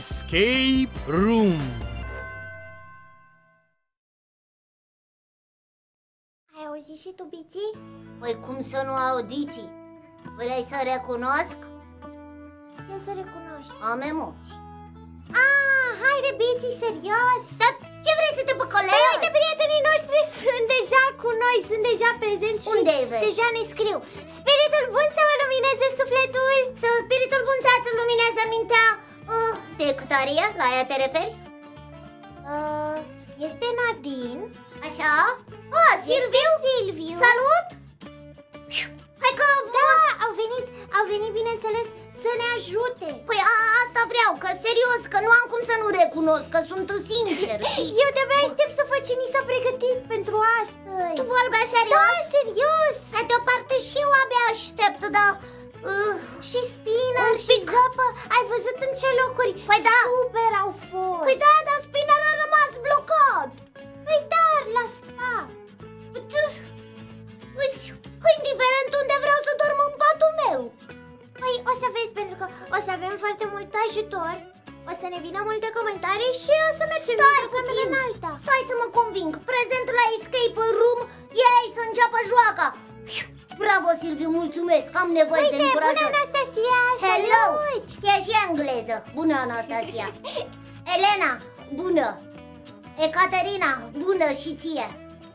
Escape Room. Ai auzit și tu, Biții? Păi cum să nu audiți? Vrei să recunosc? Ce să recunoști? Am emoții. Haide, Biții, serios! Dar ce vrei să te păcălești? Păi uite, prietenii noștri sunt deja cu noi, sunt deja prezenți și unde îi vezi? deja ne scriu. Spiritul bun să vă lumineze sufletul. Spiritul bun să-ți lumineze mintea. De cătărie? La ea te referi? Este Nadine. Așa? Silviu? Silviu. Salut! Hai că... Da, au venit, bineînțeles, să ne ajute. Păi asta vreau, că serios, că nu am cum să nu recunosc, că sunt sincer și... Eu de-abia aștept să fac ce ni s-a pregătit pentru astăzi. Tu vorbeai serios? Da, serios. Pe de o parte și eu abia aștept, dar... Și Spinner și Zăpă, ai văzut în ce locuri? Păi da. Super au fost. Păi da, dar Spinner a rămas blocat. Păi dar, la spa. Indiferent unde vreau să dorm în patul meu. Păi o să vezi, pentru că o să avem foarte mult ajutor. O să ne vină multe comentarii și o să mergem Stai puțin în alta. Stai să mă conving. Prezent la Escape Room. Ei să înceapă joaca. Bravo, Silviu, mulțumesc. Am nevoie de încurajare. Bună, Anastasia. Hello. Salut. Știa și engleză. Bună, Anastasia. Elena, bună. Ecaterina, bună și ție.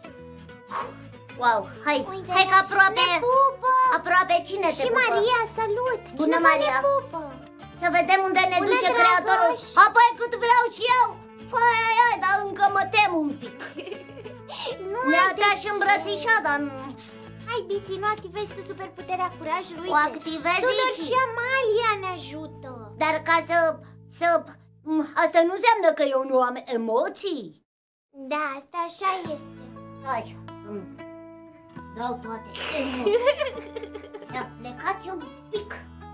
Wow, hai, Uite, hai că aproape, ne pupă. Aproape cine te Și pupă? Maria, salut. Bună, Cineva Maria. ne pupă. Să vedem unde ne Bună, duce Dragoș. creatorul. Apoi cât vreau și eu. Făi, dar încă mă tem un pic. Ne-a și îmbrățișa, dar nu. Hai, Biții, nu activezi tu superputerea curajului. O activezi, Tudor Iți. și Amalia ne ajută. Dar ca să... Asta nu înseamnă că eu nu am emoții. Da, asta așa este. Hai, vreau toate emoții. Ia, plecați un pic.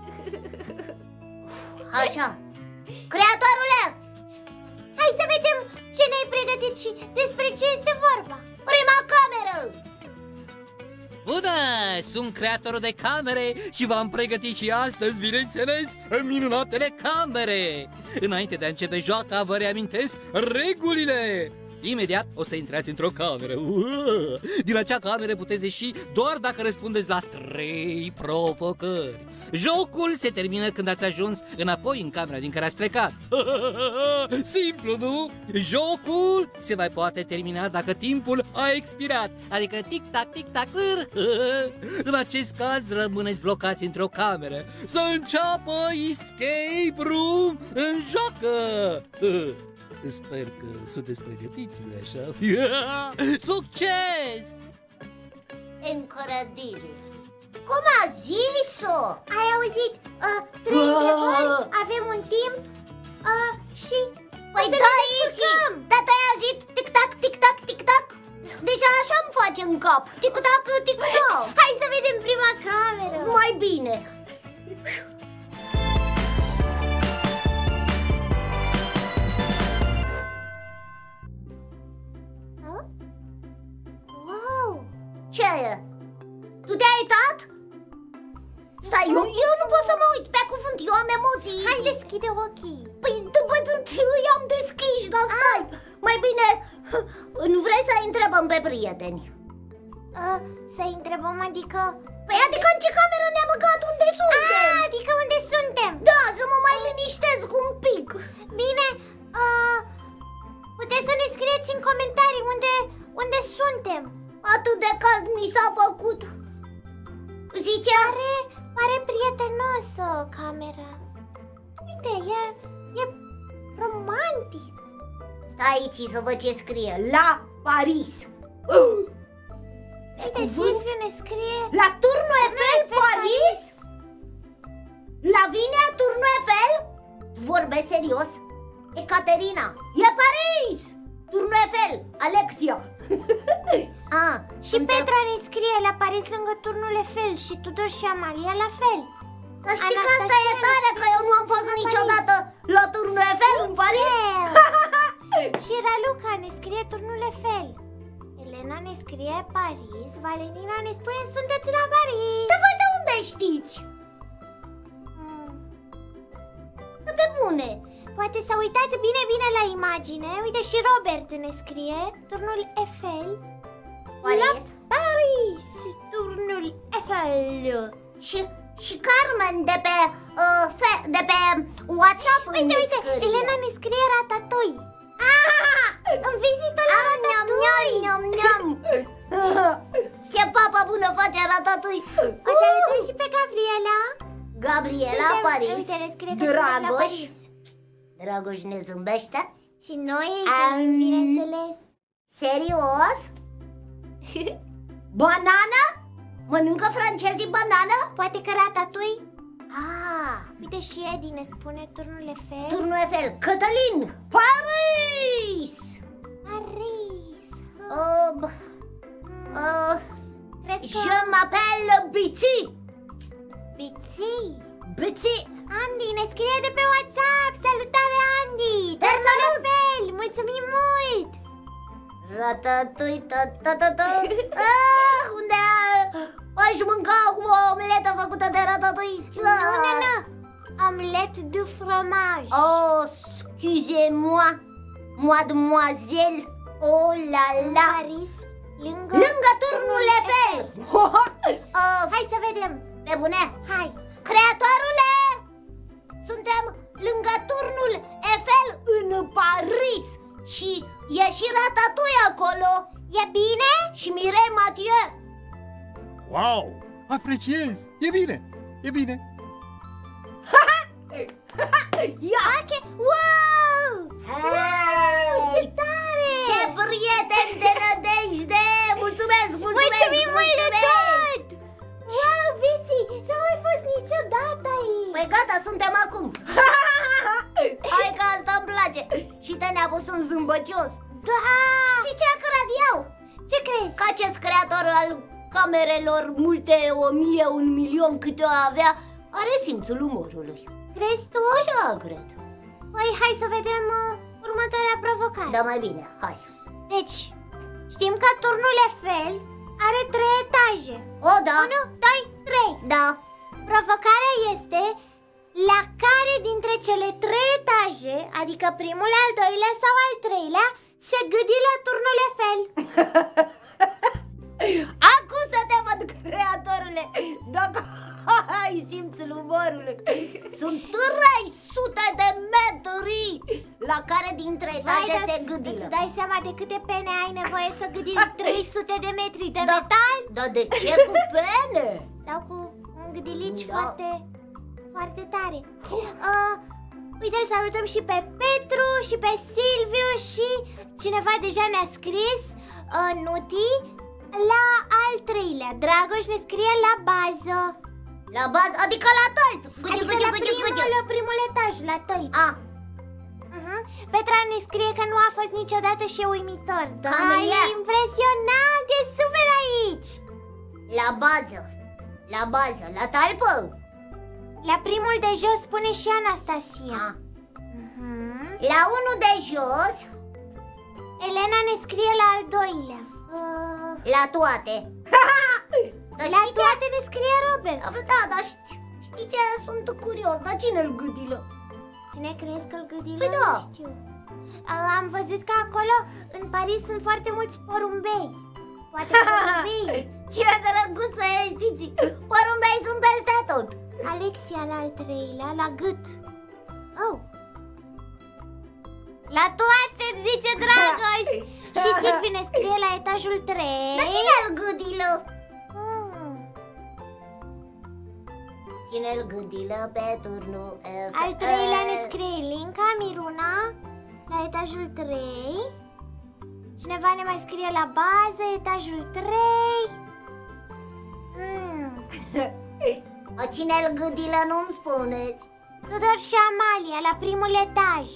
Așa. Creatorule! Hai să vedem ce ne-ai pregătit și despre ce este vorba. Prima cameră! Bună! Sunt creatorul de camere și v-am pregătit și astăzi, bineînțeles, minunatele camere! Înainte de a începe joaca, vă reamintesc regulile! Imediat o să intrați într-o cameră. Din acea cameră puteți ieși doar dacă răspundeți la 3 provocări. Jocul se termină când ați ajuns înapoi în camera din care ați plecat. Simplu, nu? Jocul se mai poate termina dacă timpul a expirat, adică tic-tac, tic-tac. În acest caz rămâneți blocați într-o cameră. Să înceapă Escape Room în joacă! Sper că sunteți pregătiți, nu așa? Succes! Incredibil! Cum a zis-o? Ai auzit? 3 întrebări, avem un timp și... Păi da, Iți! Dar tu-ai auzit tic-tac, tic-tac, tic-tac? Deja așa îmi face în cap. Tic-tac, tic-tac. Hai să vedem prima cameră. Mai bine. Wow! Ce e? Tu te-ai uitat? Stai, eu nu pot să mă uit, pe cuvânt, eu am emoții. Hai, deschide ochii. Păi după ce i-am deschiși, dar stai. Mai bine, nu vrei să-i întrebăm pe prieteni? Să-i întrebăm, adică... Păi adică în ce cameră ne-a băgat, unde suntem? Adică unde suntem? Da, să mă mai liniștesc un pic. Bine, puteți să ne scrieți în comentarii unde suntem. Atât de cald mi s-a făcut. Zice? Pare prietenosă camera. Uite, e romantic. Stai aici să văd ce scrie. La Paris. Uite, Silviu ne scrie La Turnul Eiffel, Paris? Lavinia, Turnul Eiffel? Vorbești serios? Ecaterina, e Paris! Turnul Eiffel, Alexia. Și Petra ne scrie la Paris lângă Turnul Eiffel și Tudor și Amalia la fel. Dar știi că asta e tare, că eu nu am fost niciodată la Turnul Eiffel în Paris. Și Raluca ne scrie Turnul Eiffel. Elena ne scrie Paris. Valentina ne spune sunteți la Paris. Dar voi de unde știți? Pe bune. poate s-a uitat bine la imagine. Uite, și Robert ne scrie turnul Eiffel. Paris. Paris, turnul Eiffel. Și Carmen de pe WhatsApp. Uite, Elena ne scrie Ratatouille. În vizită la Ratatouille. Ce papa bună face Ratatouille. O să arătăm și pe Gabriela. Gabriela, Paris. Uite, ne scrie că suntem la Paris. Dragoș ne zâmbește. Și noi, bineînțeles. Serios? Banana? Mănâncă francezii banană? Poate că Ratatouille. Uite, și Edi ne spune turnul Eiffel. Turnul Eiffel. Cătălin, Paris. Paris. Je m'appelle Bici. Bici. Andy ne scrie de pe WhatsApp. Salutare, Andy. Te salut. Eiffel, mulțumim mult. Ratatouille, unde aș mânca acum o omletă făcută de ratatouille? Nu. Omelette de fromage. Oh, excusez-moi, mademoiselle. Oh la la. Paris, lângă turnul Eiffel. Hai să vedem. Pe bune? Hai. Creatorule, suntem lângă turnul Eiffel în Paris. Și e și Ratatouille acolo. E bine? Și Mireille Mathieu. Wow! Apreciez! E bine! Ok, wow! Ce tare! Ce prieten de nădejde! Mulțumim mult de tot! Wow, Vici, n-am mai fost niciodată aici. Păi gata, suntem acum. Hai că asta îmi place. Și te ne-a pus un zâmbăcios. Da! Știi ce cred eu? Ce crezi? Că acest creator al camerelor multe 1000, 1.000.000 câte o avea, are simțul umorului. Crezi tu? Așa cred. Păi hai să vedem următoarea provocare. Da, mai bine, hai. Deci, știm că turnul Eiffel are 3 etaje. O, da. 1, 2, 3. Da. Provocarea este la care dintre cele 3 etaje, adică primul, al doilea sau al treilea, se gâdi la turnul Eiffel. Acum să te văd, creatorule. Dacă ai simțul umorului. Sunt 300 de metri la care dintre etaje se gâdilă. Îți dai seama de câte pene ai nevoie să gâdili 300 de metri de metal? Dar de ce cu pene? Sau cu un gâdilici foarte tare. Uite, îl salutăm și pe Petru și pe Silviu și cineva deja ne-a scris, Nuti, la al treilea. Dragoș ne scrie la bază. La bază, adică la tălp. Primul etaj, la tălp. Petra ne scrie că nu a fost niciodată și e uimitor. Da, e impresionant, e super aici. La bază, la talpă. La primul de jos spune și Anastasia. La unul de jos Elena ne scrie la al doilea. La toate. La toate ne scrie Robert. Da, dar știi ce? Sunt curios, dar cine îl gâdilă? Cine crezi că îl gâdilă? Păi da. Nu știu. Am văzut că acolo, în Paris, sunt foarte mulți porumbei. Poate porumbei. Ce drăguță ești, știți? Porumbei sunt peste tot. Alexia la al treilea, la gât. La toate, zice Dragoș. Și Silvi ne scrie la etajul 3. Dar cine îl gâdilă? Cine îl gâdilă pe turnul Eiffel? Al treilea ne scrie Linca, Miruna, la etajul 3. Cineva ne mai scrie la bază, etajul 3. Cine îl gâdilă, nu-mi spuneți. Tudor și Amalia, la primul etaj.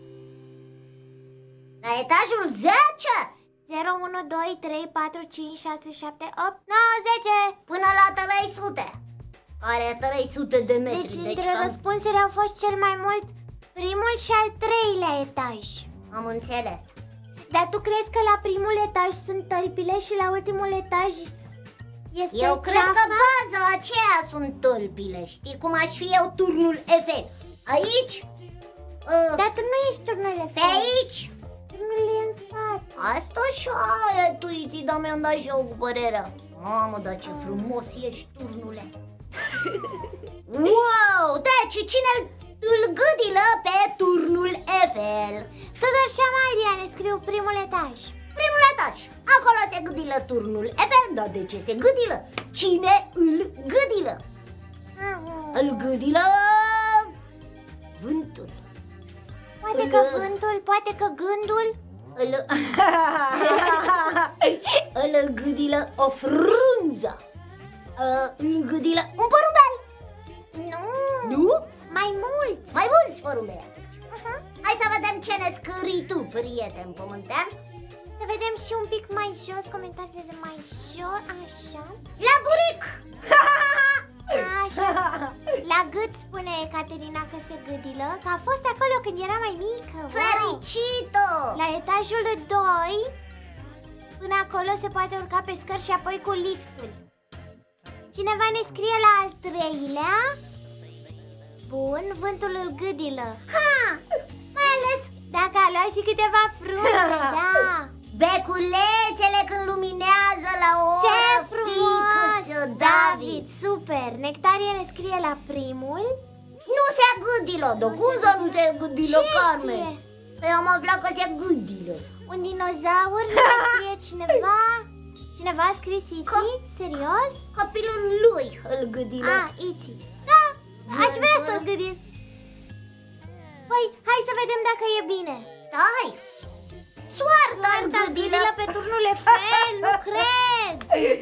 La etajul 10? 0, 1, 2, 3, 4, 5, 6, 7, 8, 9, 10. Până la 300. Are 300 de metri. Deci între răspunsuri au fost cel mai mult primul și al treilea etaj. Am înțeles. Dar tu crezi că la primul etaj sunt tălpile și la ultimul etaj este Eu cred ceafa? că baza aceea sunt tălpile. Știi cum aș fi eu turnul Eiffel? Aici Dar tu nu ești turnul Pe Eiffel. aici? Turnul e în spate. Asta așa e, tuiții, dar mi-am dat și eu cu părerea. Mamă, dar ce frumos ești, turnule. Wow, deci cine îl gâdilă pe turnul Eiffel? Tudor și Amalia ne scriu primul etaj. Primul etaj, acolo se gâdilă turnul Eiffel. Dar de ce se gâdilă? Cine îl gâdilă? Îl gâdilă vântul. Poate că vântul, poate că gândul. Îl gâdilă o frunză. Îl gâdilă un porumbel. Nu? Mai mulți. Mai mulți porumbeli. Hai să vedem ce ne scrii tu, prieten pământean. Să vedem și un pic mai jos, comentariile de mai jos, așa. La buric. Așa. La gât spune Caterina că se gâdilă, că a fost acolo când era mai mică. Wow. Fericito. La etajul 2, până acolo se poate urca pe scări și apoi cu liftul. Cineva ne scrie la al 3-lea. Bun, vântul îl gâdilă. Mai ales dacă a luat și câteva frunze, da. beculețele când luminează la o Ce oră frumos, fixă, David, super. Nectarie ne scrie la primul. Nu se gâdilă, de cum să nu se gâdilă, Cine Carmen? știe? Eu am aflat că se gâdilă. Un dinozaur ne scrie cineva. Cineva a scris Iti? Serios? Copilul lui îl gâdilă. Iti. Da, aș vrea să-l gâdim. Păi, hai să vedem dacă e bine. Stai! Soarta îl Gâdilă gâdilă. pe turnul Eiffel, nu cred.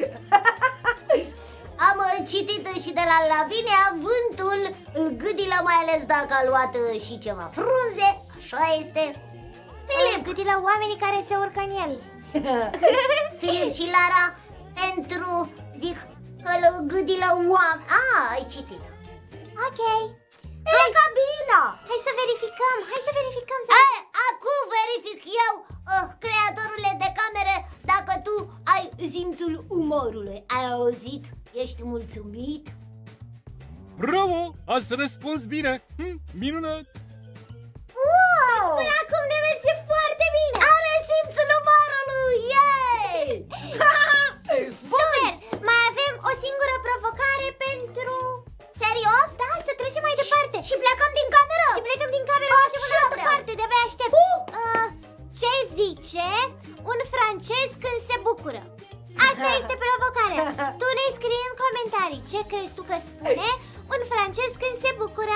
Am citit și de la Lavinia, vântul îl gâdilă, mai ales dacă a luat și ceva frunze. Așa este. Filip, gâdilă oamenii care se urcă în el. Filip și Lara pentru, zic, că îl gâdilă oameni. Ai citit. Ok. Hai, cabina! Hai să verificăm, Acum verific eu, creatorule de camere, dacă tu ai simțul umorului. Ai auzit? Ești mulțumit? Bravo! Ați răspuns bine! Minunat! Wow! Până acum ne merge foarte bine. Are simțul umorului! Yay! Super! Mai avem o singură provocare pentru... Serios? Da, să trecem mai departe. Și plecăm din cameră? Și plecăm din cameră, mergem în altă parte, de-abia aștept. Ce zice un francez când se bucură? Asta este provocarea. Tu ne scrii în comentarii ce crezi tu că spune un francez când se bucură.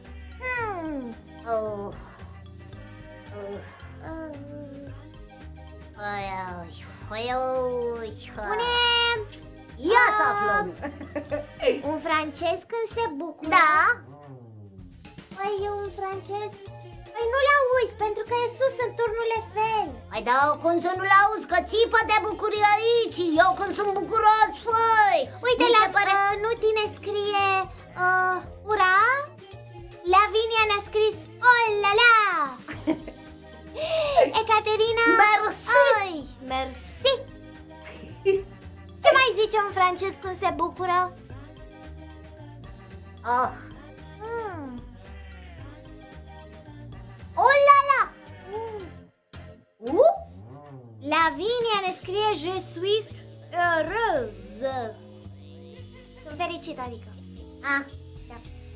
Spune... Ia să aflăm. Un francez când se bucură. Da? Păi e un francez... Păi nu le auzi, pentru că e sus în turnul Eiffel. Păi da, cum să nu-l auzi, că țipă de bucurie aici. Eu când sunt bucuros, făi. Uite, Mi la se pare... nu tine scrie ura. Lavinia ne-a scris oh la la. Ecaterina Merci. Ai, merci. Ce mai zice un francez când se bucură? Oh la la. Lavinia ne scrie je suis heureuse. Sunt fericită, adică. Da.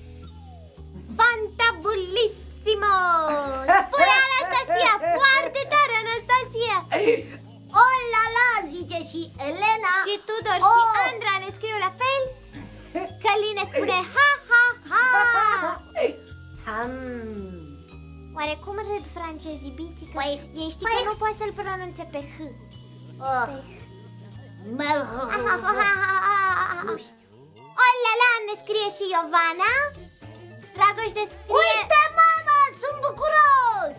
Fantabulissimo! Spune Anastasia, foarte tare, Anastasia. Oh la la, zice și Elena. Și Tudor și Andra ne scriu la fel. Călin ne spune ha ha ha. Oare cum râd francezii, Bițică? Ei știi că nu poate să-l pronunțe pe H. Nu știu. Oh la la, ne scrie și Iovana. Dragoș ne scrie... Uite, mama, sunt bucuros!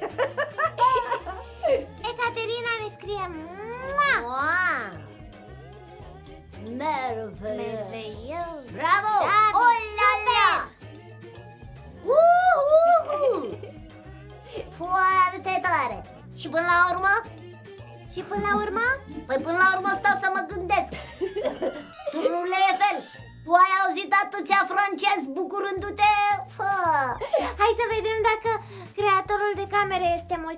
Ecaterina ne scrie... Merveilleux! Bravo! David, Oh la la! Foarte tare! Și până la urmă? Și până la urmă? Păi până la urmă stau să mă gândesc. Turnul Eiffel, tu ai auzit atâția francezi bucurându-te? Hai să vedem dacă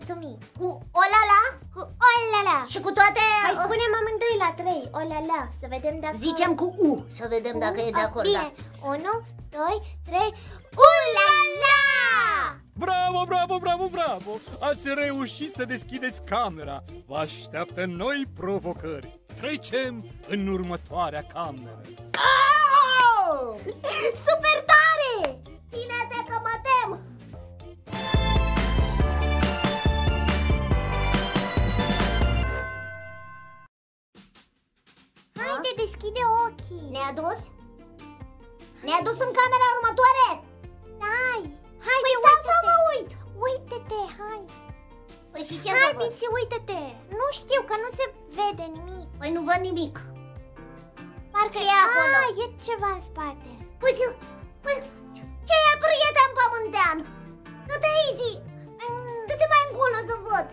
mulțumim. Cu olala? Cu olala. Și cu toate... Hai, spunem amândoi la 3. Olala, să vedem dacă... Zicem cu U, să vedem dacă e de acord. Bine, 1, 2, 3. Ulala! Bravo, bravo, bravo, bravo! Ați reușit să deschideți camera. Vă așteaptă noi provocări. Trecem în următoarea cameră. Oh! Super tare! Ține-te că mă tem! Haide, deschide ochii. Ne-a dus? Ne-a dus în camera următoare? Stai! Haide, Păi stau să mă uit! Uite-te, hai! Păi și ce Hai, să văd? Biții, uite-te! Nu știu, că nu se vede nimic. Păi nu văd nimic. Parcă Ce e acolo? e ceva în spate. Uite, păi, ce e, prieten pământean? Du-te aici! Du-te mai încolo să văd!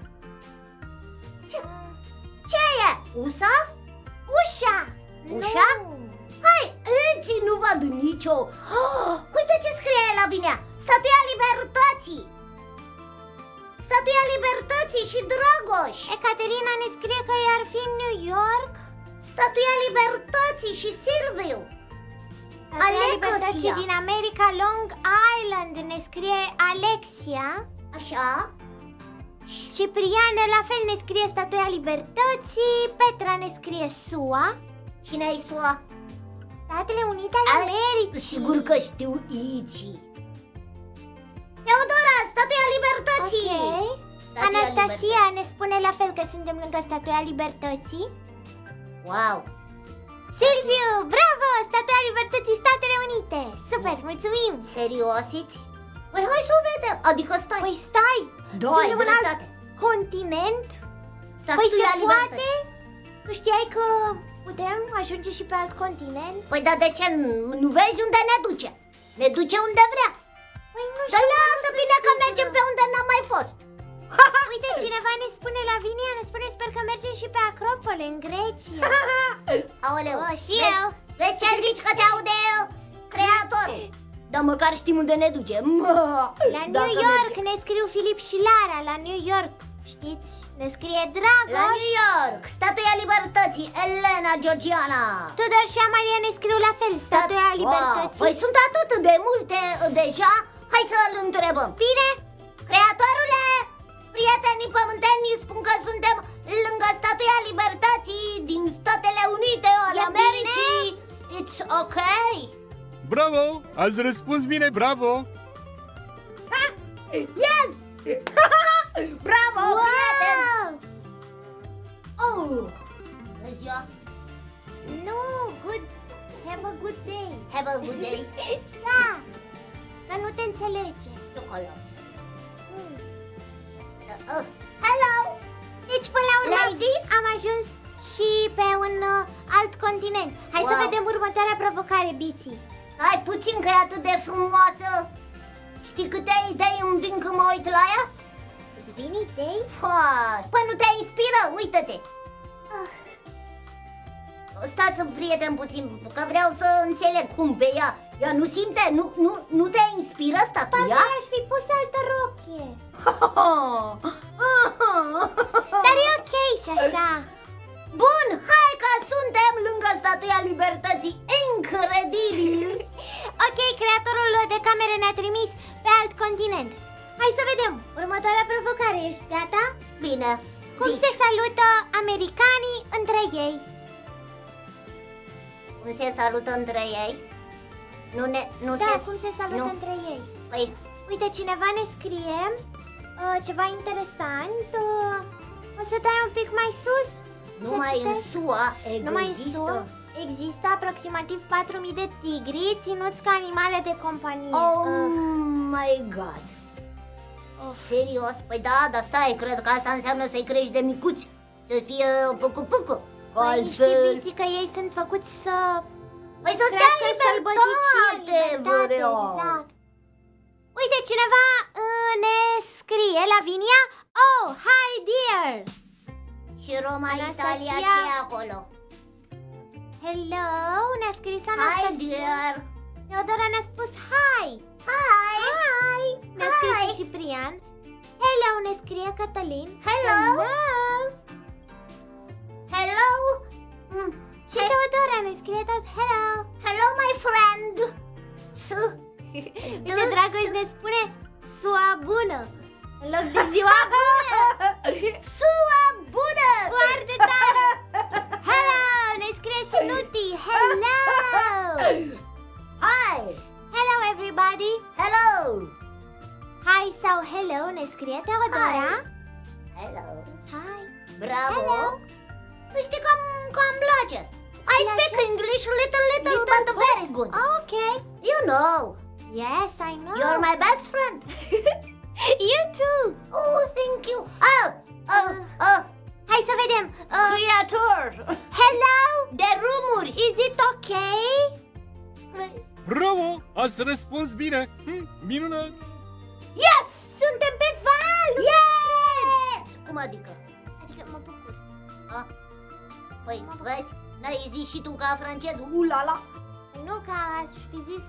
Ce e? Usa? Ușa! Ușa? Nu. Hai, aici nu văd nicio. Uite ce scrie la vinea. Statuia Libertății. Statuia Libertății și Dragoș. Ecaterina ne scrie că ar fi în New York. Statuia Libertății și Silviu. Statuia Libertății Alexia. din America, Long Island, ne scrie Alexia. Așa. Ciprian la fel ne scrie Statuia Libertății. Petra ne scrie SUA. Cine-i SUA? Statele Unite ale Americii. Sigur că știu aici. Teodora, Statuia Libertății. Ok. Statuia Anastasia ne spune la fel că suntem lângă Statuia Libertății. Wow. Silviu, bravo! Statuia Libertății, Statele Unite. Super, mulțumim. Seriosiți? Păi hai să o vedem. Adică stai. Păi stai, Da, ai suntem în alt dreptate. continent. Statuia Păi se Libertății. poate? Tu știai că putem ajunge și pe alt continent? Păi dar de ce? Nu vezi unde ne duce? Ne duce unde vrea. Păi nu Dar știu. lasă bine că mergem pe unde n-am mai fost. Uite, cineva ne spune, Lavinia ne spune, sper că mergem și pe Acropole, în Grecia. Aoleu. Și eu. Vezi ce zici că te aude creatorul? Dar măcar știm unde ne duce. La New York ne scriu Filip și Lara, la New York. Știți? Ne scrie Dragoș. La New York, Statuia Libertății, Elena Georgiana. Tudor și Amalia ne scriu la fel, Statuia Libertății. Păi sunt atât de multe deja. Hai să-l întrebăm. Bine? Creatorule, prietenii pământeni spun că suntem lângă Statuia Libertății din Statele Unite ale Americii. It's okay? Bravo! Ați răspuns bine, bravo! Yes! Bravo, prieten! Wow! Oh! Bună ziua! Nu, good. Have a good day. Have a good day! Da, că nu te înțelege. Ciocolată! Mm. Hello! Deci, până la urmă, Ladies? am ajuns și pe un alt continent. Hai să Wow. vedem următoarea provocare, Biții. Stai puțin că e atât de frumoasă! Știi câte idei îmi vin când mă uit la ea? Îți vin idei? Păi nu te inspiră? Uită-te! Stați, prieten, puțin, că vreau să înțeleg cum pe ea. Ea nu simte? Nu te inspiră Parcă statuia? aș fi pus altă rochie. Dar e ok și așa. Bun, hai că suntem lângă Statuia Libertății. Incredibil! Ok, creatorul de camere ne-a trimis pe alt continent. Hai să vedem. Următoarea provocare. Ești gata? Bine, Cum zici. se salută americanii între ei? Cum se salută între ei? Cum se salută nu. între ei? Păi, Uite, cineva ne scrie ceva interesant. O să dai un pic mai sus. numai în citesc. SUA Numai în există. SUA există aproximativ 4.000 de tigri ținuți ca animale de companie. Oh my god! Serios? Păi da, dar stai, cred că asta înseamnă să-i crești de micuți. Să fie pucu-pucu. Păi, știi, Biții, că ei sunt făcuți să Păi să stea în crească libertate, vreau. exact. Uite, cineva ne scrie, Lavinia. Oh, hi dear. Și Roma, Anastasia. Italia, ce e acolo? Hello, ne-a scris Hi Anastasia. dear. Teodora ne-a spus hi. Hi. Hi. Ne-a scris Hi. și Ciprian. Hello, ne scrie Cătălin. Hello. Hello. Și Teodora ne scrie tot hello. Hello, my friend. Uite, Dragoș ne spune sua bună în loc de ziua bună. Sua bună. Foarte tare. Hello, ne scrie și Nuti. Hello. Hi. Hello, everybody. Hello. Hi sau hello, ne scrie Teodora. Hello. Hi. Bravo. Hello. Tu știi că îmi place. I speak English little, but very good. Okay. You know. Yes, I know. You're my best friend. You too. Oh, thank you. Hai să vedem. Creator. Hello. De rumuri. Is it okay? Please. Bravo! Ați răspuns bine! Minunat! Yes. Suntem pe val. Yeah! Cum adică? Adică mă bucur. Păi, vezi? N-ai zis și tu ca francez? Ulala! Nu, că aș fi zis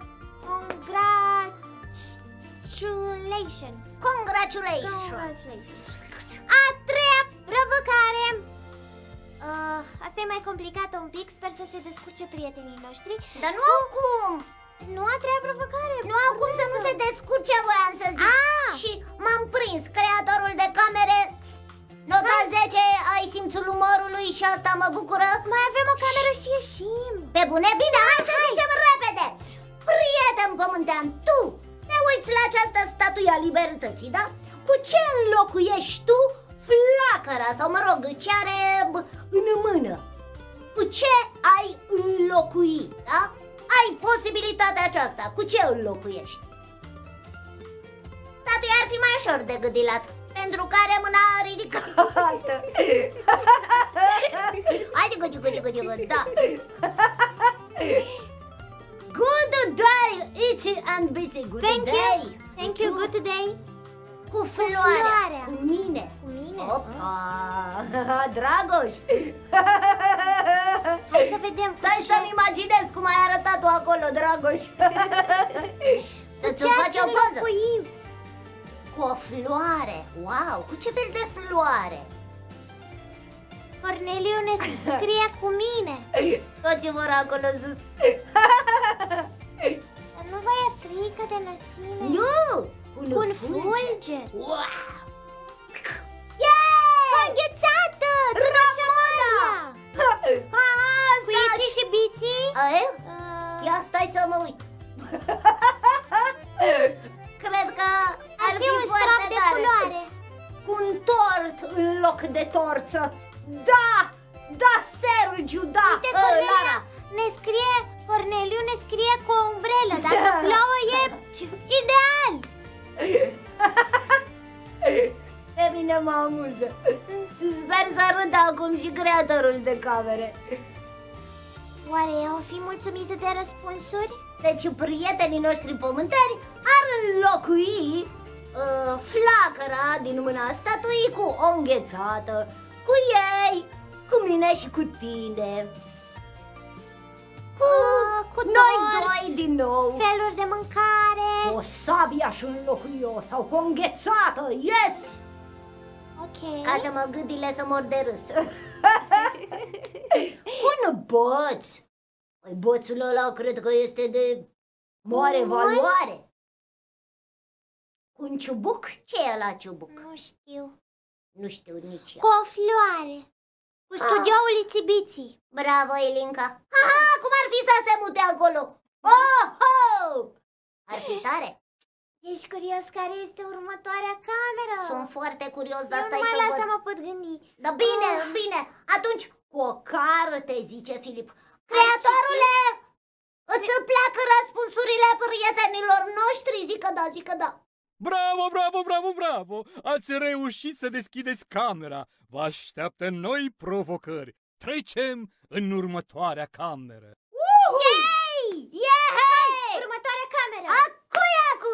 congratulations. Congratulations! A treia provocare. Asta e mai complicată un pic. Sper să se descurce prietenii noștri. Dar nu au cum! Nu a treia provocare. Nu au cum să nu se descurce, voiam să zic. Și m-am prins, creatorul de camere. Nota 10, ai simțul umorului și asta mă bucură. Mai avem o cameră și ieșim. Pe bune, bine, hai să zicem repede. Prieten pământean, tu te uiți la această statuie a libertății, da? Cu ce înlocuiești tu flacăra, sau mă rog, ce are în mână? Cu ce ai înlocui, da? Ai posibilitatea aceasta, cu ce înlocuiești? Statuia ar fi mai ușor de gâdilat, pentru că are mâna ridicată. Haide, gudi, da. Good day, Itchy and Bitsy, good day. Thank you, good day. Cu floarea, floarea. cu mine. Cu mine. Opa, Dragoș. Hai să vedem. Stai să-mi imaginez cum ai arătat-o acolo, Dragoș. Să-ți faci o poză. Cu o floare, wow, cu ce fel de floare? Corneliu ne scrie cu mine. Toți vor acolo sus. Dar nu vă e frică de înălțime? Nu! Cu un fulger. Wow! Cu înghețată! Tot așa marea! Cu Iții și Biții? Ia stai să mă uit. Cred că ar fi un foarte strop de tare. culoare. Cu un tort în loc de torță. Da! Da, Sergiu, da! Uite, Corneliu ne scrie cu o umbrelă. Dacă plouă e ideal. Pe mine mă amuză. Sper să râdă acum și creatorul de camere. Oare o fi mulțumită de răspunsuri? Deci prietenii noștri pământeni ar înlocui flacăra din mâna statuii cu o înghețată, cu ei, cu mine și cu tine, cu noi doi din nou. Feluri de mâncare. O sabie aș înlocui-o sau cu o înghețată, yes! Ok. Ca să mă gâdile să mor de râs. Un boț. Păi boțul ăla cred că este de mare valoare. Cu un ciubuc? Ce e ăla ciubuc? Nu știu. Nu știu nici eu. Cu o floare. Cu studioul Ițibiții. Bravo, Elinca. Aha, cum ar fi să se mute acolo? Oh, oh! Ar fi tare. Ești curios care este următoarea cameră? Sunt foarte curios, dar Eu stai numai să la văd. asta mă pot gândi. Da, bine, bine. Atunci, cu o carte, zice Filip. Creatorule, îți pleacă răspunsurile prietenilor noștri? Zic că da. Bravo, bravo, bravo, bravo! Ați reușit să deschideți camera. Vă așteaptă noi provocări. Trecem în următoarea cameră. Yay! Yay! Următoarea cameră. Acu!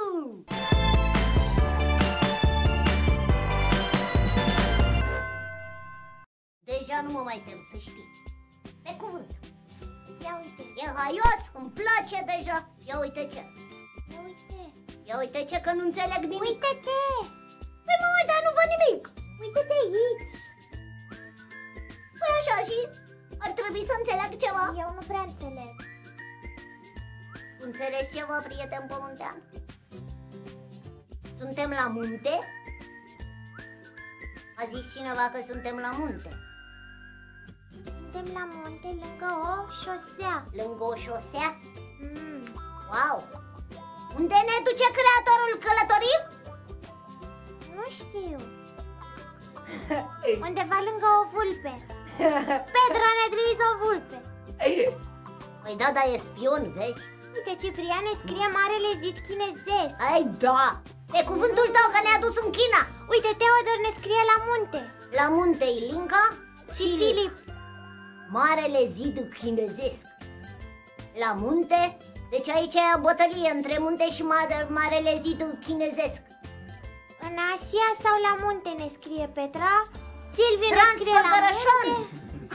Deja nu mă mai tem, să știi. Pe cuvânt. Ia uite. E haios, îmi place deja. Ia uite ce. Ia uite. Ia uite ce, că nu înțeleg nimic. Uite-te. Păi mă uit, dar nu văd nimic. Uite-te aici. Păi așa și ar trebui să înțeleg ceva. Eu nu prea înțeleg. Înțelegi ceva, prieten pământean? Suntem la munte? A zis cineva că suntem la munte. Suntem la munte lângă o șosea. Lângă o șosea? Mm. Wow! Unde ne duce creatorul călătorii? Nu știu. Undeva lângă o vulpe. Pedro ne-a trimis o vulpe. Păi da, dar e spion, vezi? Uite, Ciprian ne scrie marele zid chinezesc. Ai da! Pe cuvântul tău că ne-a dus în China. Uite, Teodor ne scrie la munte. La munte Ilinca Și Filip. Marele zid chinezesc. La munte? Deci aici e o bătălie între munte și marele zid chinezesc. În Asia sau la munte ne scrie Petra. Silviu ne scrie la munte.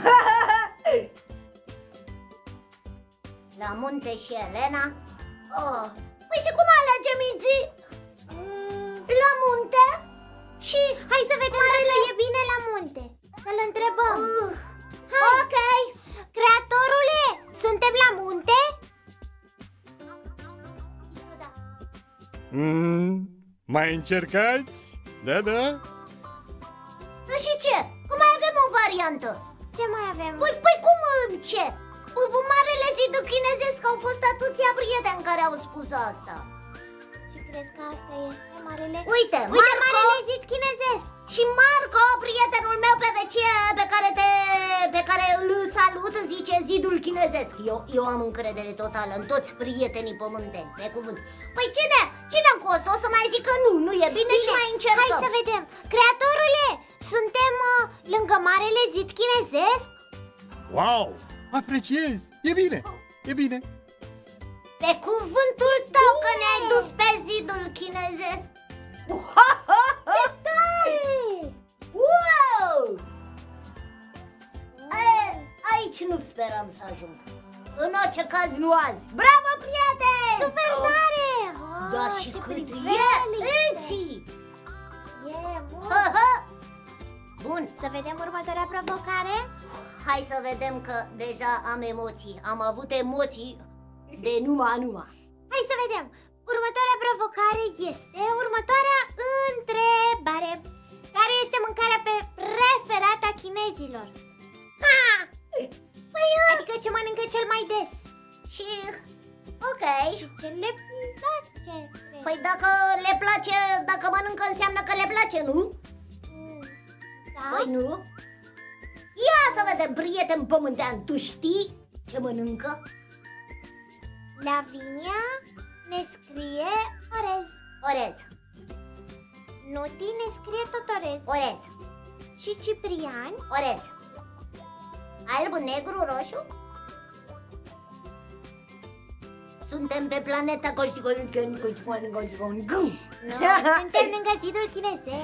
La munte și Elena. Oh. Păi și cum alegem, Izi? La munte? Și hai să vedem dacă e bine la munte. Să-l întrebăm. Ok. Creatorule, suntem la munte? Mai încercați? Da, da. Da și ce? Că mai avem o variantă. Ce mai avem? Păi cum ce? Marele zid chinezesc, au fost atâția prieteni care au spus asta. Și crezi că asta este marele? Uite, marele zid chinezesc. Și Marco, prietenul meu pe vecie pe care îl salut, zice zidul chinezesc. Eu am încredere totală în toți prietenii pământeni, pe cuvânt. Păi cine costă? O să mai zic că nu e bine și mai încercăm. Hai să vedem. Creatorule, suntem lângă marele zid chinezesc? Wow! Apreciez! E bine! E bine! Pe cuvântul tău că ne-ai dus pe zidul chinezesc. Ce tare! Wow! Aici nu speram să ajung. În orice caz nu azi. Bravo, prieteni! Super tare! Da, și cât e? Îți! E mult! Bun, Să vedem următoarea provocare? hai să vedem că deja am emoții. Am avut emoții de numai. Hai să vedem. Următoarea provocare este următoarea întrebare. Care este mâncarea preferată a chinezilor? Adică ce mănâncă cel mai des? Și... ok. Și ce le place? Păi dacă le place, dacă mănâncă înseamnă că le place, nu? Da? Păi nu? Ia să vedem, prieten pământean, tu știi ce mănâncă? Lavinia ne scrie orez. Orez. Nuti ne scrie tot orez. Orez. Și Ciprian Orez. Alb, negru, roșu? Suntem pe planeta nu, suntem lângă zidul chinezesc.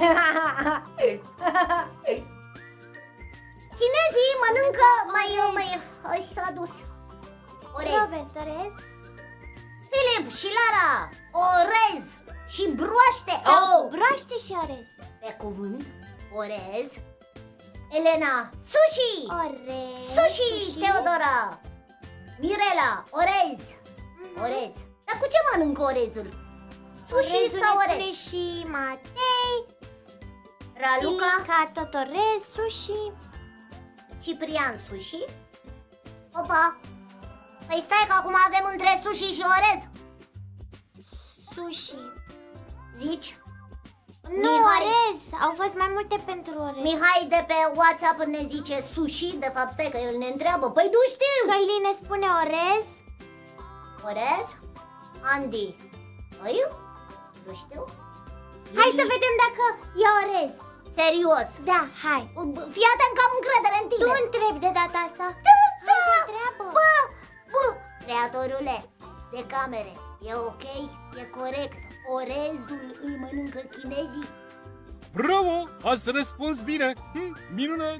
Chinezii mănâncă mai s-a dus. Orez. Robert, orez. Filip și Lara, orez și broaște. Broaște și orez. Pe cuvânt, orez. Elena, sushi. Orez. Sushi, Teodora. Mirela, orez. Orez. Dar cu ce mănâncă orezul? Sushi Orezul sau ne orez? spune și Matei. Raluca, Ilinca tot orez, sushi. Ciprian, sushi. Opa. Păi stai că acum avem între sushi și orez. Sushi. Zici? Nu, Mihai. orez. Au fost mai multe pentru orez. Mihai de pe WhatsApp ne zice sushi. De fapt stai că el ne întreabă. Păi nu știu. Călin ne spune orez. Orez? Andy. Păi? Nu știu. Hai să vedem dacă e orez. Serios. Da, hai. Fii atent că am încredere în tine. Tu întrebi de data asta. Da. Hai, întreabă. Bă. Creatorule de camere, e ok? E corect? Orezul îl mănâncă chinezii? Bravo! Ați răspuns bine! Minunat!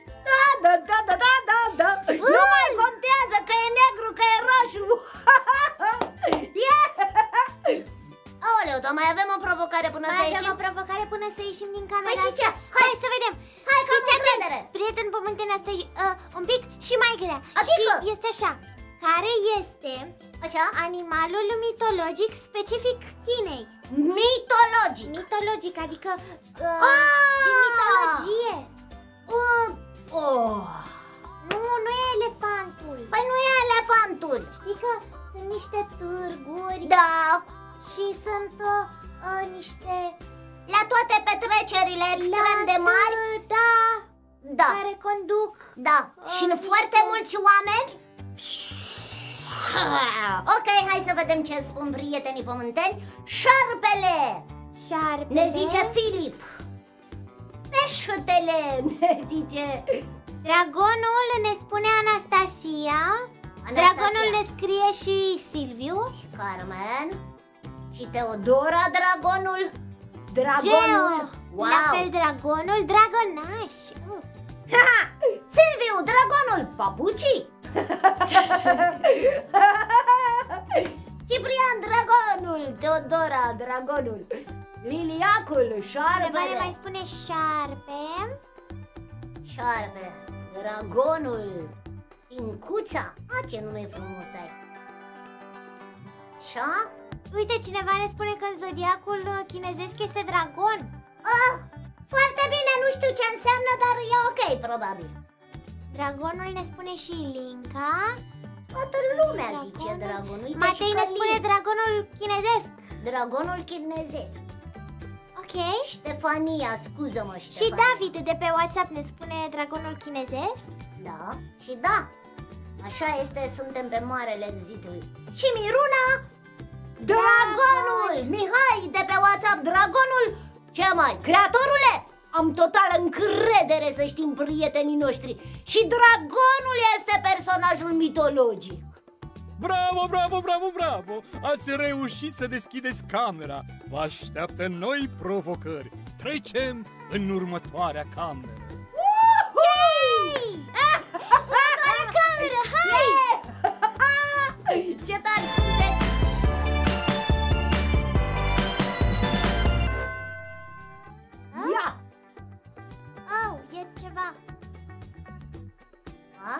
Da. Nu mai contează că e negru, că e roșu. Aoleu, dar mai avem o provocare. provocare până să ieșim? o provocare până să ieșim din camera Păi și asta? ce? Hai să vedem. Hai că am Fiți atenți, încredere. prieteni pământeni, asta e un pic și mai grea. Adică? Și este așa. Care este Așa? animalul mitologic specific Chinei? Mitologic. Mitologic, adică Ah! din mitologie. Oh. Nu e elefantul. Păi nu e elefantul. Știi că sunt niște târguri Da. și sunt niște La toate petrecerile extrem de mari. Da, Da. care conduc. Da. Și niște- foarte mulți oameni. Ok, hai să vedem ce spun prietenii pământeni. Șarpele. Șarpele. Ne zice Filip. Peștele ne zice Dragonul ne spune Anastasia. Dragonul ne scrie și Silviu. Carmen. Și Teodora dragonul. Geo. Wow. La fel dragonul, dragonaș. Ha! Silviu, dragonul, papucii. Ciprian, dragonul. Teodora, dragonul. Liliacul, Cineva ne șarpele. mai spune șarpe. Șarpe, dragonul. Pincuța. Ce nume frumos ai. Așa? Uite, cineva ne spune că în zodiacul chinezesc este dragon. Foarte bine, nu știu ce înseamnă, dar e ok, probabil. Dragonul ne spune și Linca. Toată lumea zice dragon. Uite Matei și ne Călin. spune dragonul chinezesc. Dragonul chinezesc. Ok. Ștefania, scuză-mă, Și Ștefania. David de pe WhatsApp ne spune dragonul chinezesc. Da, și da. Așa este, suntem pe marele zidului. Și Miruna, dragonul. Mihai de pe WhatsApp, dragonul. Ce mai? Creatorule? Am totală încredere, să știm, prietenii noștri. Și dragonul este personajul mitologic. Bravo, bravo, bravo, bravo! Ați reușit să deschideți camera. Vă așteaptă noi provocări. Trecem în următoarea cameră. Următoarea cameră, hai! Ce tari sunteți! Ia! Oh, e ceva. A?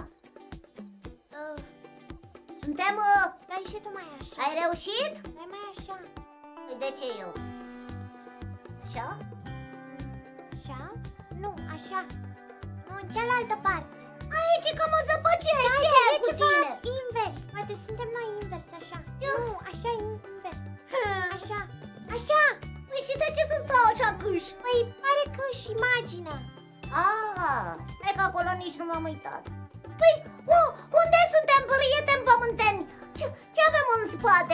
Suntem... Stai și tu mai așa. Ai reușit? Stai mai așa. Păi de ce eu? Așa? Așa? Nu, așa. Nu, în cealaltă parte. Aici că mă zăpăcești, ce Hai, e e cu ceva tine? invers. Poate suntem noi invers, așa. Nu, așa invers. Așa. Așa. Păi și de ce să stau așa câș? Păi pare că și imaginea. Stai că acolo nici nu m-am uitat. Păi, unde suntem, prieteni pământeni? Ce avem în spate?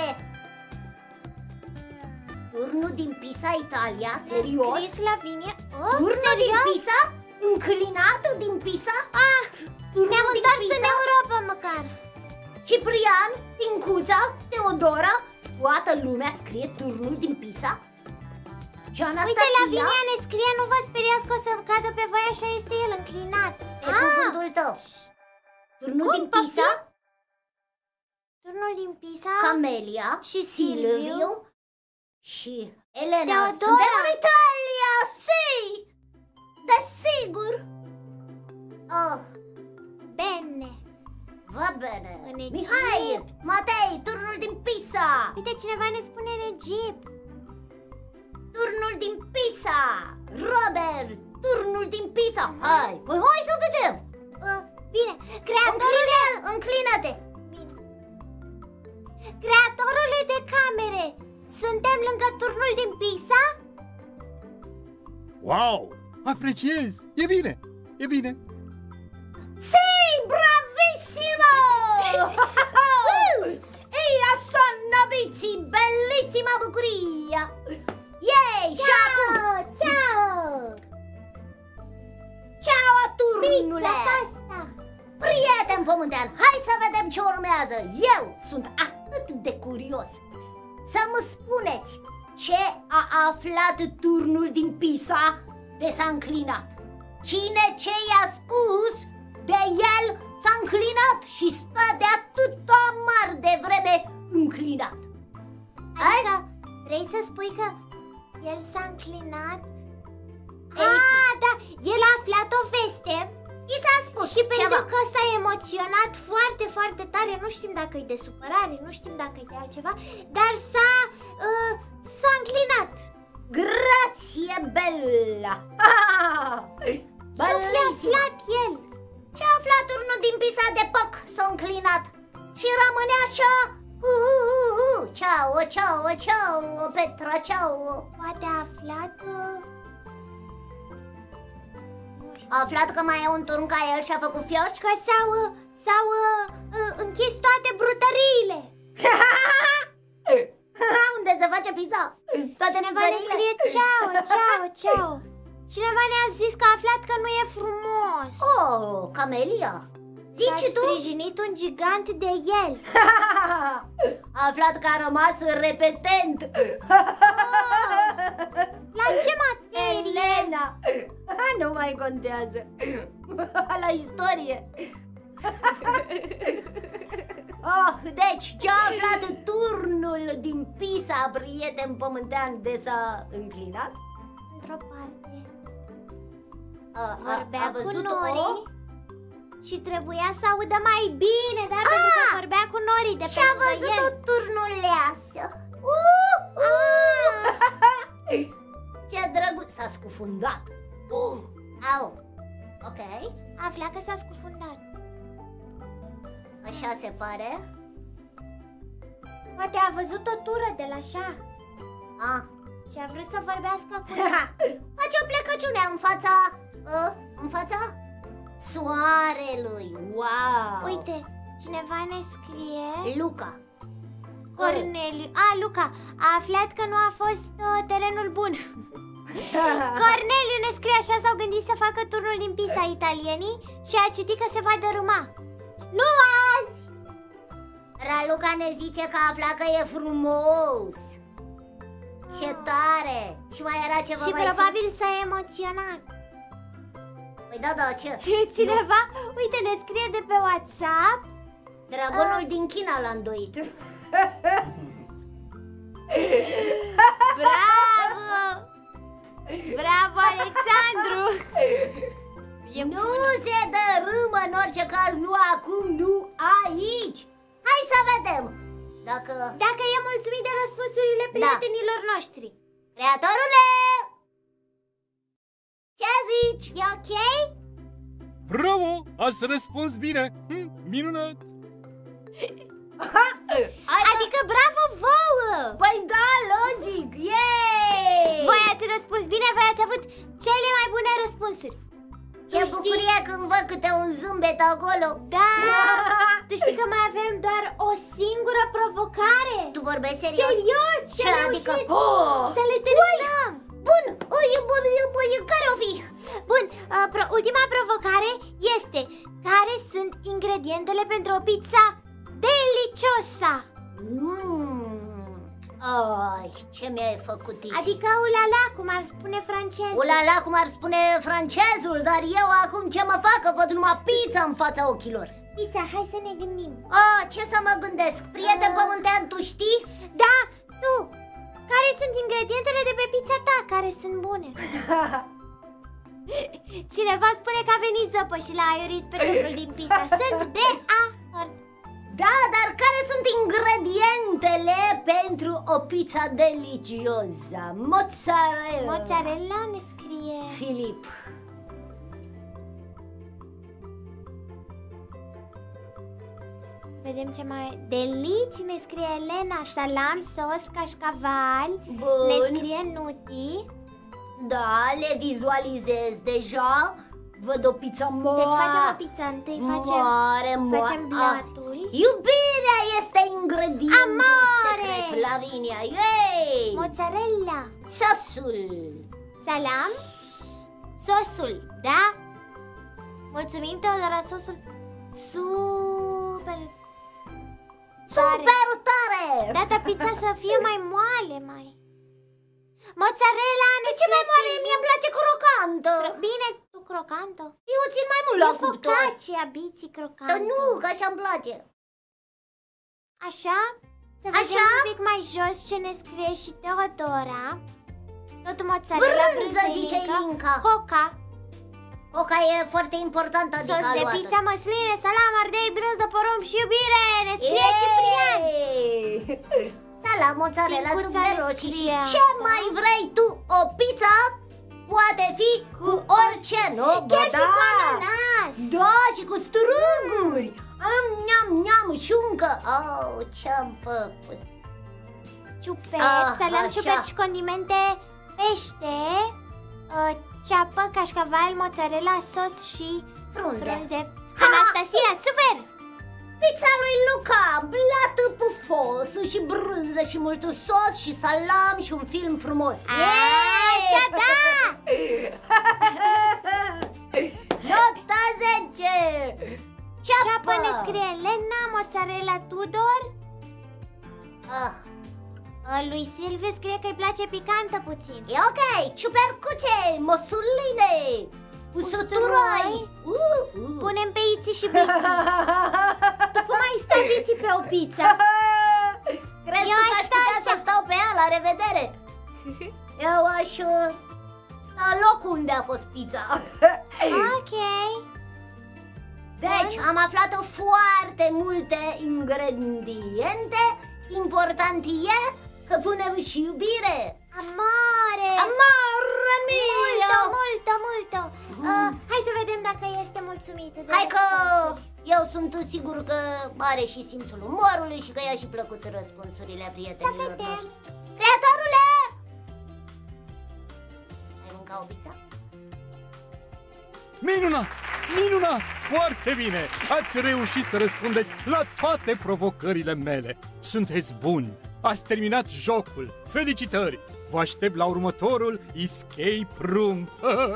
Turnul din Pisa, Italia, serios? Scris Lavinia. Oh, Turnul din serios? Pisa? Înclinatul din Pisa? Turnul Ne-am din întors Pisa? în Europa măcar. Ciprian, Pincuța, Teodora, toată lumea scrie turnul din Pisa? Și Anastasia? Uite, Lavinia ne scrie, nu vă speriați că o să cadă pe voi, așa este el, înclinat. Pe cuvântul tău. Turnul Cum, din Pisa? Turnul din Pisa. Camelia Și Silviu și Elena. Teodora. Suntem în Italia, si! Desigur! Bene. Va bene! În Egipt. Mihai, Matei, turnul din Pisa! Uite, cineva ne spune în Egipt. Turnul din Pisa! Robert, turnul din Pisa! Hai, păi hai să vedem! Bine, creatorule... Înclină-te! Bine. Creatorule de camere, suntem lângă turnul din Pisa? Wow! Apreciez! E bine! E bine! Sei, bravissimo! Ehi, sono bici, bellissima bucuria! Yay, și acum! Ciao! Ciao, turnule! Pizza, pasta! Prieten pământean, hai să vedem ce urmează! Eu sunt atât de curios să-mi spuneți ce a aflat turnul din Pisa de s-a înclinat. Cine ce i-a spus de el s-a înclinat și stă de atâta mare de vreme înclinat. Adică vrei să spui că el supărare, nu știm dacă e de supărare, nu știm dacă e de altceva, dar s-a înclinat. Grație, Bella! Și-a aflat el. Ce-a aflat turnul din pisa de păc, s-a înclinat și rămâne așa. Ceau, ceau, ceau, Petra, ceau. Poate a aflat... A aflat că mai e un turn ca el și a făcut fioșci? Că s-au închis toate brutăriile. Unde se face pizza? Cineva ne scrie ceau, ceau, ceau. Cineva ne-a zis că a aflat că nu e frumos. Oh, Camelia. Zici tu? S-a sprijinit un gigant de el. A aflat că a rămas repetent. La ce materie? Elena. Nu mai contează. La istorie. Deci, ce-a aflat turnul din Pisa, prieten pământean, de s-a înclinat? Într-o parte A vorbea cu văzut-o? norii și trebuia să audă mai bine, da? Pentru că vorbea cu norii de pe Și-a văzut o turnuleasă. Ce drăguț. S-a scufundat. Au. Ok. Afla că s-a scufundat. Așa se pare. Poate a văzut o tură de la șah și a vrut să vorbească cu ea. Face o plecăciune în fața soarelui. Wow. Uite, cineva ne scrie Luca. Corneliu. Luca a aflat că nu a fost terenul bun. Corneliu ne scrie așa: s-au gândit să facă turnul din Pisa italienii și a citit că se va dărâma. Nu azi! Raluca ne zice că a aflat că e frumos. Ce tare! Și mai era ceva și mai probabil sus? s-a emoționat. Păi da, ce? Cineva, uite, ne scrie de pe WhatsApp: Dragonul din China l-a îndoit. bravo! Bravo, Alexandru! Nu se dărâmă în orice caz, nu acum, nu aici. Hai să vedem dacă e mulțumit de răspunsurile prietenilor noștri. Creatorule! Ce zici? E ok? Bravo! Ați răspuns bine! Minunat! Adică bravo vouă! Păi da, logic! Yay! Voi ați răspuns bine, voi ați avut cele mai bune răspunsuri. Ce bucurie când văd câte un zâmbet acolo. Da! Tu știi că mai avem doar o singură provocare? Tu vorbești serios? Serios! Ce adică? Să le terminăm! Bun! Care o fi? Bun, ultima provocare este: care sunt ingredientele pentru o pizza deliciosa? Ai, ce mi-ai făcut aici? Adică ulala, cum ar spune francezul. Ulala, cum ar spune francezul. Dar eu acum ce mă fac? Că văd numai pizza în fața ochilor. Pizza, hai să ne gândim. Ce să mă gândesc? Prieten pământean, tu știi? Da, tu! Care sunt ingredientele de pe pizza ta care sunt bune? Cineva spune că a venit zăpă și l-a aiurit pe turnul din Pisa. Sunt de acord. Da, dar care sunt ingredientele pentru o pizza delicioasă? Mozzarella. Mozzarella ne scrie Filip. Vedem ce mai... Delici ne scrie Elena. Salam, sos, cașcaval. Bun. Ne scrie Nuti. Da, le vizualizez deja. Văd o pizza mare. Deci facem o pizza. Întâi facem blatul. Iubirea este ingredientul Amore. secret, Lavinia. Yay! Mozzarella. Sosul. Salam. Sosul, da? Mulțumim, Teodora, sosul super tare. Data pizza să fie mai moale, mai mozzarella. De ce mai moale? Mie-mi place crocantă. Bine, tu crocantă. Eu țin mai mult la cuptor. Focaccia, biții crocantă. Dar nu, că așa îmi place. Așa? Să vedem un pic mai jos ce ne scrie și Teodora. Tot mozzarella, Brânză, zice Ilinca. Coca. Foca e foarte importantă, adică Sos de pizza, măsline, salam, ardei, brânză, porumb și iubire. Ne scrie Ciprian. Salam, mozzarella, suc Micuța de ne roșii și scrie ce asta. mai vrei tu? O pizza poate fi cu orice, nu? Chiar Ba și cu da! ananas. Da, și cu struguri. Am, neam, neam, șuncă. Oh, ce-am făcut? Ciuperci, salam, așa. ciuperci, condimente, pește, ceapă, cașcaval, mozzarella, sos și frunze. Anastasia, super! Pizza lui Luca, blat pufos și brânză și mult sos și salam și un film frumos. Așa, da! Nota 10. Ceapă ne scrie Elena, mozzarella Tudor. Lui Silviu scrie că îi place picantă puțin. E ok, ciupercuțe, măsuline, usuturoi. Punem pe iții și biții. Tu cum ai stat iții pe o pizza? Crezi Eu tu că aș aș sta putea așa. să stau pe ea? La revedere. Eu aș sta în locul unde a fost pizza. Ok. Deci, am aflat foarte multe ingrediente. Important e că punem și iubire. Amore! Amore mio! Multă! Hai să vedem dacă este mulțumită de Hai că răspunsuri. eu sunt sigur că are și simțul umorului și că i-a și plăcut răspunsurile prietenilor Să vedem. noștri. Creatorule! Ai mâncat o pizza? Minunat! Minunat! Foarte bine! Ați reușit să răspundeți la toate provocările mele. Sunteți buni! Ați terminat jocul! Felicitări! Vă aștept la următorul Escape Room!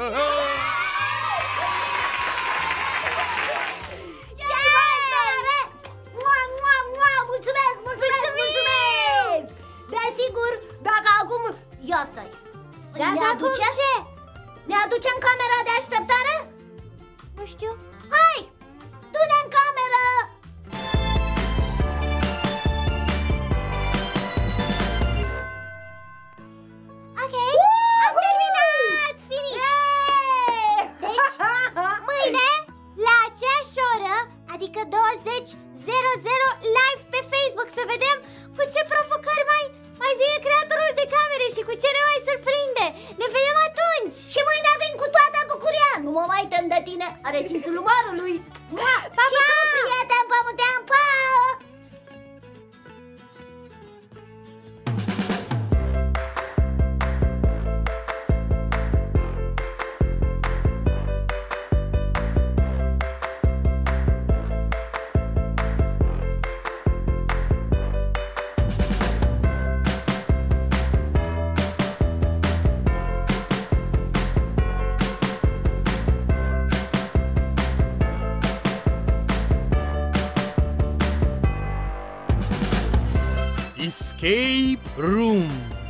Mulțumesc! Desigur, dacă acum... Ia stai! Dacă Ne acum aduce? ce? Ne aducem camera de așteptare? Nu știu. Hai! Du-ne în cameră! Ok, am terminat! Finish! Deci, mâine, la aceeași oră, adică 20:00 live pe Facebook, să vedem cu ce provocări mai vine creatorul de camere și cu ce ne mai surprinde. Ne vedem atunci! Și mâine vin cu toată bucuria. Nu mă mai tem de tine. Are simțul umorului. Pa, Și tu, prieten, pămutean, pa! Escape Room!